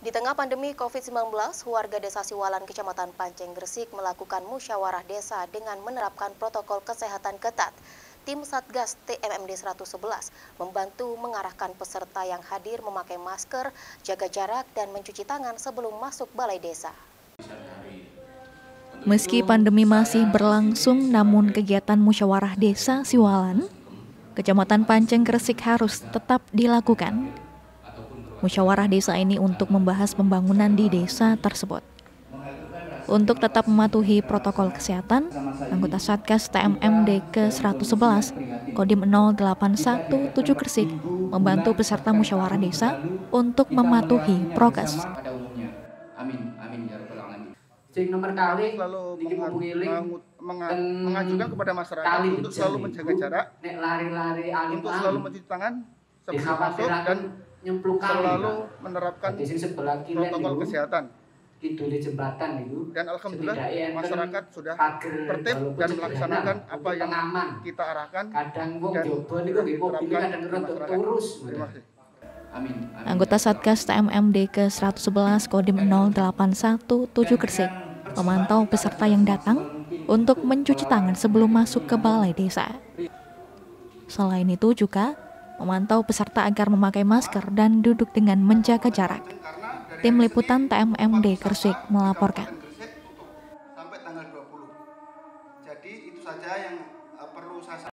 Di tengah pandemi COVID-19, warga Desa Siwalan, Kecamatan Panceng, Gresik melakukan musyawarah desa dengan menerapkan protokol kesehatan ketat. Tim Satgas TMMD 111 membantu mengarahkan peserta yang hadir memakai masker, jaga jarak, dan mencuci tangan sebelum masuk balai desa. Meski pandemi masih berlangsung, namun kegiatan musyawarah desa Siwalan, Kecamatan Panceng, Gresik harus tetap dilakukan. Musyawarah desa ini untuk membahas pembangunan di desa tersebut. Untuk tetap mematuhi protokol kesehatan, anggota Satgas TMMD ke-111, Kodim 0817 Gresik, membantu peserta musyawarah desa untuk mematuhi prokes. Nomor kali selalu mengajukan kepada masyarakat untuk selalu menjaga jarak, untuk selalu mencuci tangan sebelum masuk dan selalu menerapkan protokol kesehatan. Dan alhamdulillah masyarakat sudah tertib dan melaksanakan apa yang kita arahkan dan diterapkan di masyarakat. Terima kasih. Anggota Satgas TMMD ke-111 Kodim 0817 Gresik memantau peserta yang datang untuk mencuci tangan sebelum masuk ke balai desa. Selain itu juga memantau peserta agar memakai masker dan duduk dengan menjaga jarak. Tim Liputan TMMD Gresik melaporkan.